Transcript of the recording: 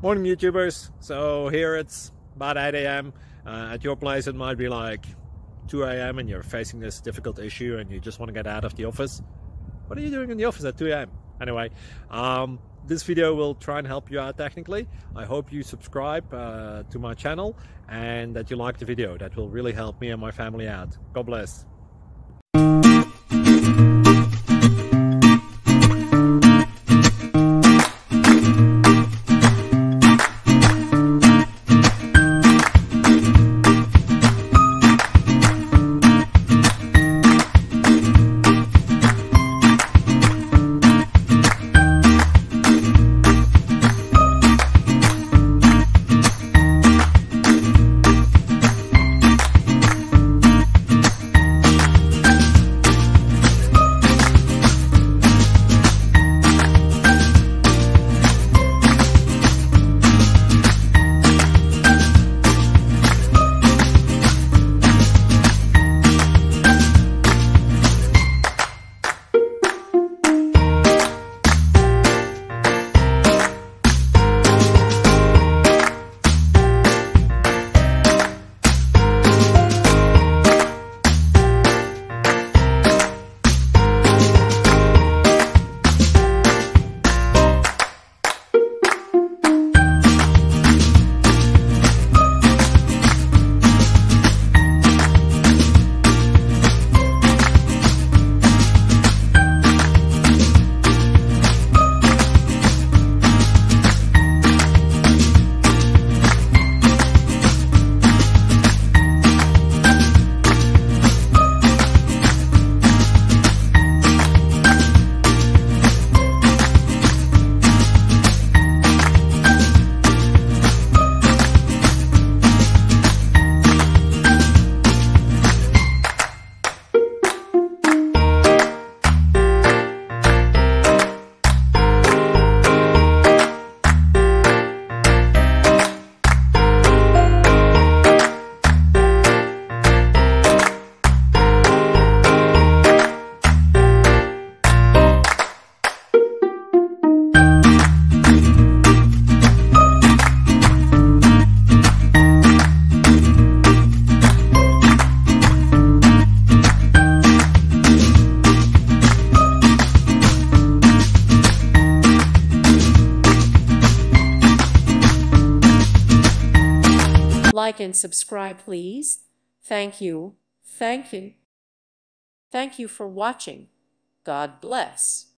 Morning YouTubers. So here it's about 8 a.m. At your place it might be like 2 a.m. and you're facing this difficult issue and you just want to get out of the office. What are you doing in the office at 2 a.m.? Anyway, this video will try and help you out technically. I hope you subscribe to my channel and that you like the video. That will really help me and my family out. God bless. Like and subscribe, please. Thank you. Thank you. Thank you for watching. God bless.